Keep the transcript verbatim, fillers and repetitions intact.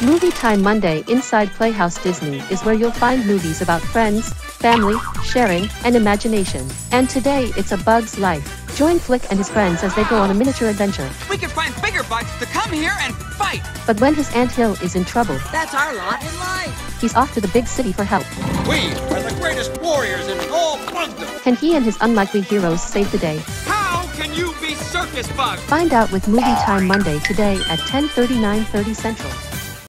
Movie Time Monday inside Playhouse Disney is where you'll find movies about friends, family, sharing, and imagination. And today it's A Bug's Life. Join Flick and his friends as they go on a miniature adventure. We can find bigger bugs to come here and fight! But when his Ant Hill is in trouble, that's our lot in life. He's off to the big city for help. We are the greatest warriors in all Bugdom! Can he and his unlikely heroes save the day? How can you be circus bugs? Find out with Movie Time Monday today at ten thirty, nine thirty Central.